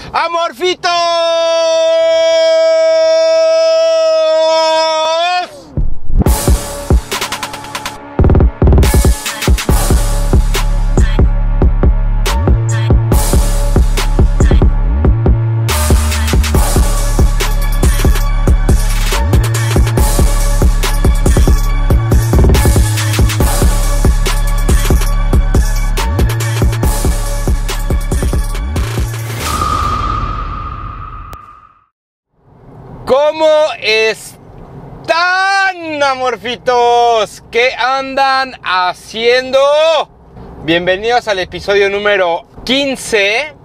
¡Amorfitos! ¿Cómo están, amorfitos? ¿Qué andan haciendo? Bienvenidos al episodio número 15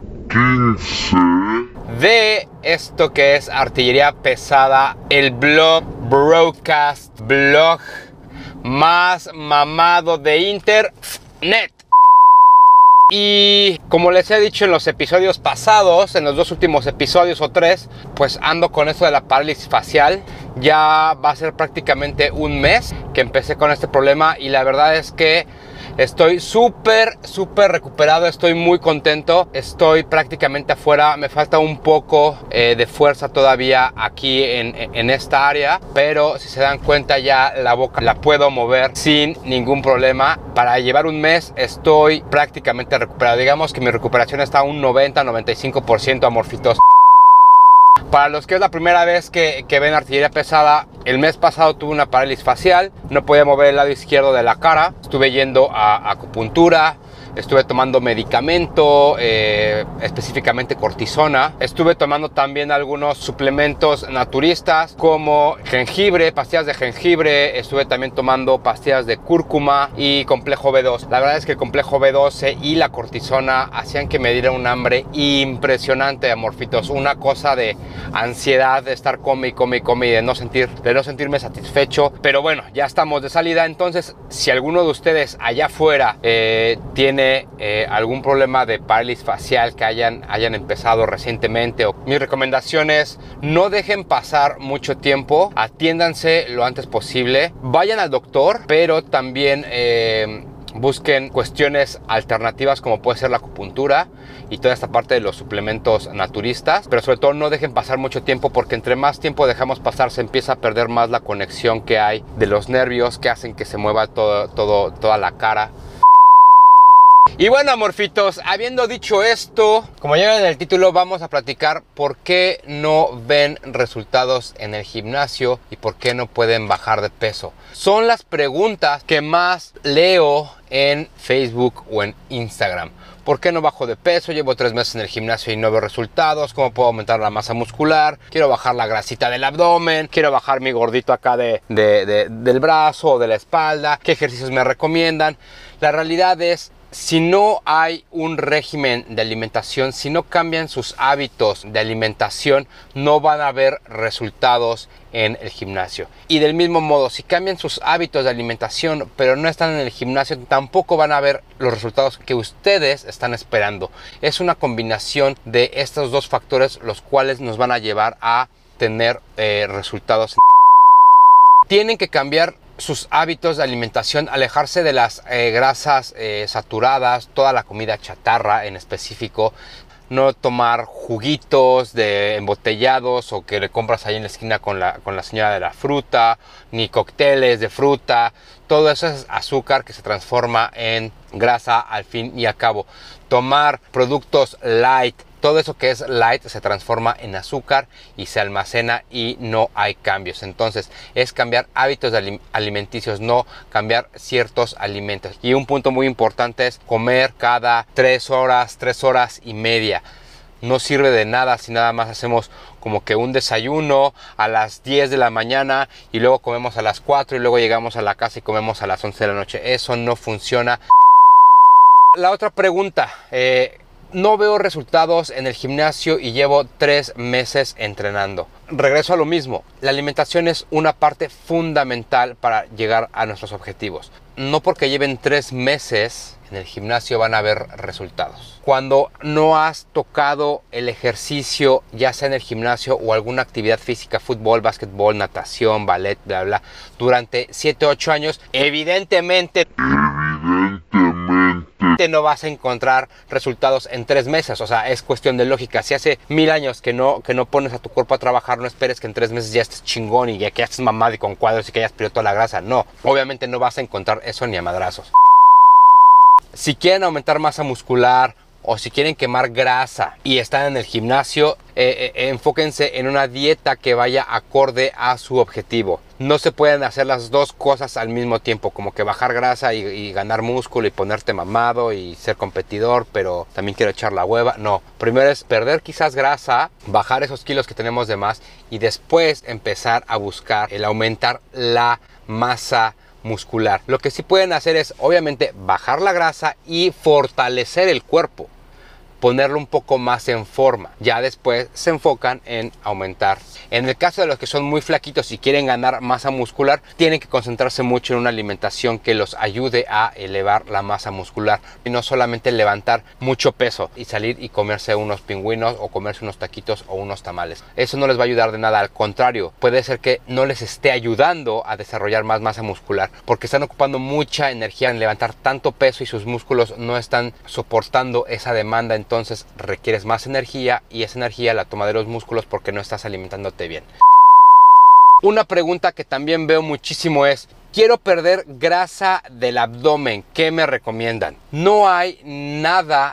de esto que es Artillería Pesada, el broadcast blog más mamado de internet. Y como les he dicho en los episodios pasados, en los dos últimos episodios o tres, pues ando con esto de la parálisis facial. Ya va a ser prácticamente un mes que empecé con este problema y la verdad es que estoy súper recuperado, estoy muy contento, estoy prácticamente afuera, me falta un poco de fuerza todavía aquí en esta área, pero si se dan cuenta ya la boca la puedo mover sin ningún problema. Para llevar un mes estoy prácticamente recuperado, digamos que mi recuperación está a un 90-95%, amorfitos. Para los que es la primera vez que ven Artillería Pesada, el mes pasado tuve una parálisis facial, no podía mover el lado izquierdo de la cara, estuve yendo a acupuntura, estuve tomando medicamento, específicamente cortisona, estuve tomando también algunos suplementos naturistas como jengibre, pastillas de jengibre, estuve también tomando pastillas de cúrcuma y complejo B2. La verdad es que el complejo B12 y la cortisona hacían que me diera un hambre impresionante, amorfitos, una cosa de ansiedad, de estar come y de no sentirme satisfecho. Pero bueno, ya estamos de salida. Entonces, si alguno de ustedes allá afuera tiene algún problema de parálisis facial que hayan empezado recientemente, mi recomendación es no dejen pasar mucho tiempo, atiéndanse lo antes posible, vayan al doctor, pero también busquen cuestiones alternativas como puede ser la acupuntura y toda esta parte de los suplementos naturistas, pero sobre todo no dejen pasar mucho tiempo, porque entre más tiempo dejamos pasar se empieza a perder más la conexión que hay de los nervios que hacen que se mueva toda la cara. Y bueno, amorfitos, habiendo dicho esto, como ya ven en el título, vamos a platicar por qué no ven resultados en el gimnasio y por qué no pueden bajar de peso. Son las preguntas que más leo en Facebook o en Instagram. ¿Por qué no bajo de peso? Llevo 3 meses en el gimnasio y no veo resultados. ¿Cómo puedo aumentar la masa muscular? Quiero bajar la grasita del abdomen. Quiero bajar mi gordito acá del brazo o de la espalda. ¿Qué ejercicios me recomiendan? La realidad es, si no hay un régimen de alimentación, si no cambian sus hábitos de alimentación, no van a ver resultados en el gimnasio. Y del mismo modo, si cambian sus hábitos de alimentación pero no están en el gimnasio, tampoco van a ver los resultados que ustedes están esperando. Es una combinación de estos dos factores los cuales nos van a llevar a tener resultados. Tienen que cambiar sus hábitos de alimentación, alejarse de las grasas saturadas, toda la comida chatarra en específico, no tomar juguitos de embotellados o que le compras ahí en la esquina con la señora de la fruta, ni cócteles de fruta. Todo eso es azúcar que se transforma en grasa al fin y al cabo. Tomar productos light, todo eso que es light se transforma en azúcar y se almacena y no hay cambios. Entonces es cambiar hábitos alimenticios, no cambiar ciertos alimentos. Y un punto muy importante es comer cada 3 horas y media. No sirve de nada si nada más hacemos como que un desayuno a las 10 de la mañana y luego comemos a las 4 y luego llegamos a la casa y comemos a las 11 de la noche. Eso no funciona. La otra pregunta, no veo resultados en el gimnasio y llevo 3 meses entrenando. Regreso a lo mismo, la alimentación es una parte fundamental para llegar a nuestros objetivos. No porque lleven 3 meses en el gimnasio van a ver resultados. Cuando no has tocado el ejercicio, ya sea en el gimnasio o alguna actividad física, fútbol, básquetbol, natación, ballet, bla, bla, durante 7, 8 años, evidentemente no vas a encontrar resultados en 3 meses. O sea, es cuestión de lógica. Si hace 1000 años que no pones a tu cuerpo a trabajar, no esperes que en 3 meses ya estés chingón y que ya estés mamado y con cuadros y que hayas perdido toda la grasa. No, obviamente no vas a encontrar eso ni a madrazos. Si quieren aumentar masa muscular o si quieren quemar grasa y están en el gimnasio, enfóquense en una dieta que vaya acorde a su objetivo. No se pueden hacer las dos cosas al mismo tiempo, como que bajar grasa y ganar músculo y ponerte mamado y ser competidor, pero también quiero echar la hueva. No, primero es perder quizás grasa, bajar esos kilos que tenemos de más y después empezar a buscar el aumentar la masa muscular. Lo que sí pueden hacer es obviamente bajar la grasa y fortalecer el cuerpo, ponerlo un poco más en forma. Ya después se enfocan en aumentar. En el caso de los que son muy flaquitos y quieren ganar masa muscular, tienen que concentrarse mucho en una alimentación que los ayude a elevar la masa muscular y no solamente levantar mucho peso y salir y comerse unos pingüinos o comerse unos taquitos o unos tamales. Eso no les va a ayudar de nada, al contrario, puede ser que no les esté ayudando a desarrollar más masa muscular porque están ocupando mucha energía en levantar tanto peso y sus músculos no están soportando esa demanda. Entonces requieres más energía y esa energía la toma de los músculos porque no estás alimentándote bien. Una pregunta que también veo muchísimo es: quiero perder grasa del abdomen, ¿qué me recomiendan? No hay nada,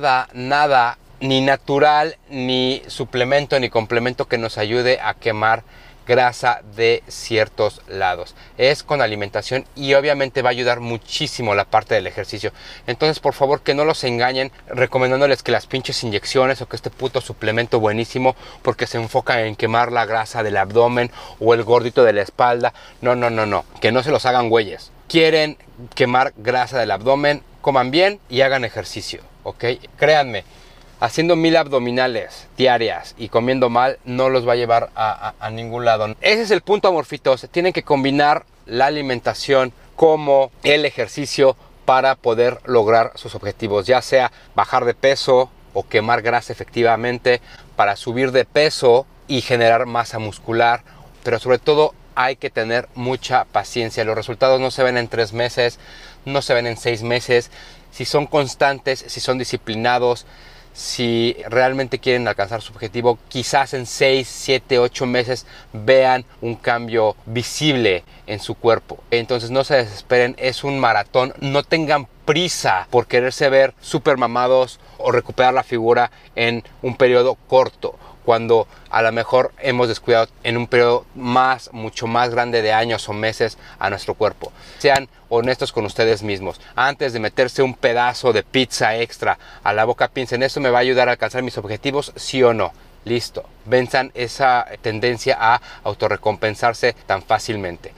ni natural, ni suplemento, ni complemento que nos ayude a quemar grasa de ciertos lados. Es con alimentación y obviamente va a ayudar muchísimo la parte del ejercicio. Entonces, por favor, que no los engañen recomendándoles que las pinches inyecciones o que este puto suplemento buenísimo porque se enfoca en quemar la grasa del abdomen o el gordito de la espalda. No. Que no se los hagan güeyes. Quieren quemar grasa del abdomen, coman bien y hagan ejercicio, ¿ok? Créanme, haciendo 1000 abdominales diarias y comiendo mal no los va a llevar a ningún lado. Ese es el punto, amorfitos. Tienen que combinar la alimentación como el ejercicio para poder lograr sus objetivos, ya sea bajar de peso o quemar grasa efectivamente, para subir de peso y generar masa muscular, pero sobre todo hay que tener mucha paciencia. Los resultados no se ven en 3 meses, no se ven en 6 meses. Si son constantes, si son disciplinados, si realmente quieren alcanzar su objetivo, quizás en 6, 7, 8 meses vean un cambio visible en su cuerpo. Entonces no se desesperen, es un maratón. No tengan prisa por quererse ver súper mamados o recuperar la figura en un periodo corto, cuando a lo mejor hemos descuidado en un periodo mucho más grande de años o meses a nuestro cuerpo. Sean honestos con ustedes mismos. Antes de meterse un pedazo de pizza extra a la boca, piensen: ¿esto me va a ayudar a alcanzar mis objetivos? ¿Sí o no? Listo. Venzan esa tendencia a autorrecompensarse tan fácilmente.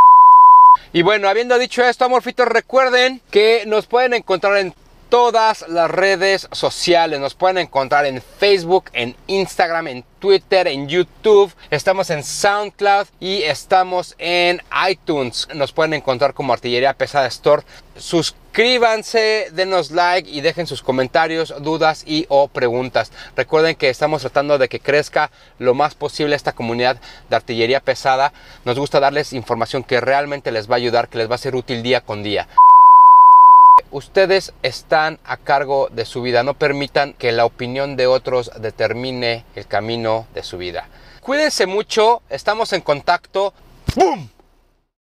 Y bueno, habiendo dicho esto, amorfitos, recuerden que nos pueden encontrar en todas las redes sociales. Nos pueden encontrar en Facebook, en Instagram, en Twitter, en YouTube. Estamos en SoundCloud y estamos en iTunes. Nos pueden encontrar como Artillería Pesada Store. Suscríbanse, denos like y dejen sus comentarios, dudas y o preguntas. Recuerden que estamos tratando de que crezca lo más posible esta comunidad de Artillería Pesada. Nos gusta darles información que realmente les va a ayudar, que les va a ser útil día con día. Ustedes están a cargo de su vida. No permitan que la opinión de otros determine el camino de su vida. Cuídense mucho. Estamos en contacto. ¡Bum!